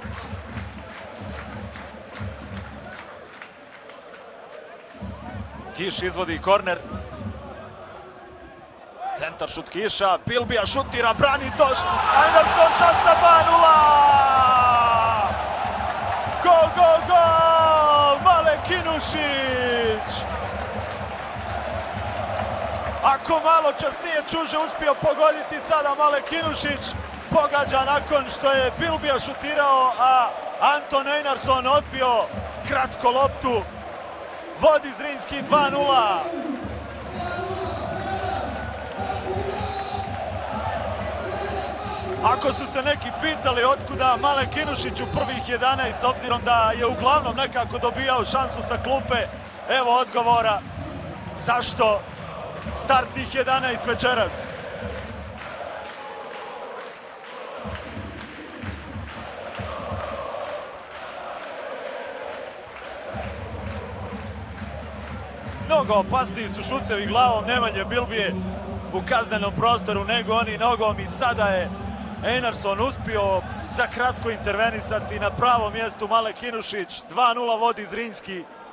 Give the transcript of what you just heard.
Kiš izvodi korner. Centar šut Kiša, Bilbija šutira, brani Toš, Einarsson šansa 2:0! Gol, gol, gol! Male Kinušić! Ako malo čas nije Čuže uspio pogoditi, sada Male Kinušić pogađa nakon što je Bilbija šutirao, a Anton Einarsson odbio kratko loptu. Vodi Zrinjski 2:0. Ako su se neki pitali otkuda Male Kinušić u prvih 11, s obzirom da je uglavnom nekako dobijao šansu sa klupe, evo odgovora zašto startnih 11 večeras. Mnogo opasniji su šutevi glavom Nemanje Bilbije u kaznenom prostoru nego oni nogom i sada je Einarsson uspio za kratko intervenisati na pravom mjestu Male Kinušić. 2:0 vodi Zrinjski.